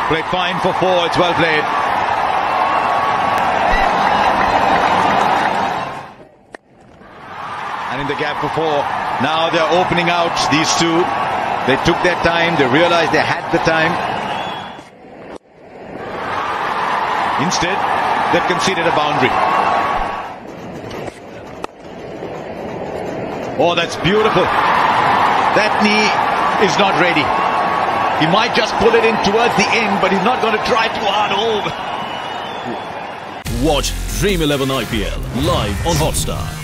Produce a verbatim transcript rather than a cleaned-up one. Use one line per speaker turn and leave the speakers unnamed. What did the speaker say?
Played fine for four, it's well played. And in the gap for four, now they're opening out, these two. They took their time, they realized they had the time. Instead, they've conceded a boundary. Oh, that's beautiful. That knee is not ready. He might just pull it in towards the end, but he's not going to try too hard. Oh.
Watch Dream eleven I P L live on Hotstar.